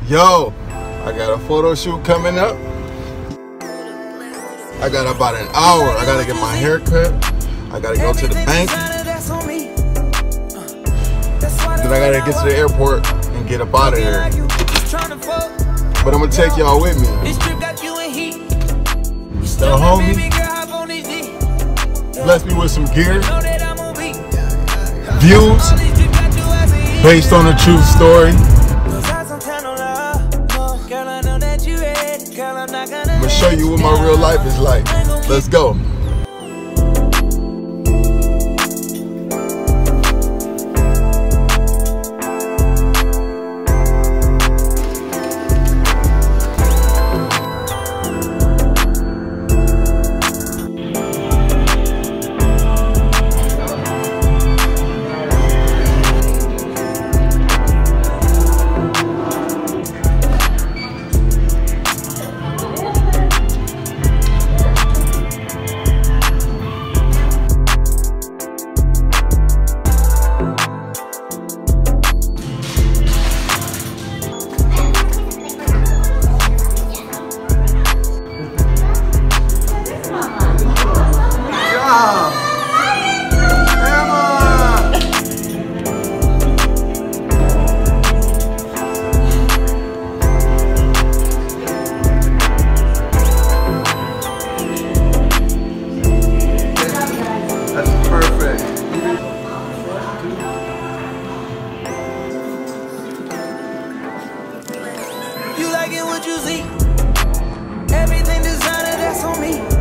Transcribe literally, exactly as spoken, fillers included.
Yo, I got a photo shoot coming up. I got about an hour. I gotta get my hair cut. I gotta go to the bank. Then I gotta get to the airport and get up out of here. But I'm gonna take y'all with me. The homie blessed me with some gear. Vuez, based on a true story. I'm gonna show you what my real life is like. Let's go. You like it what you see? Everything designer, that's on me.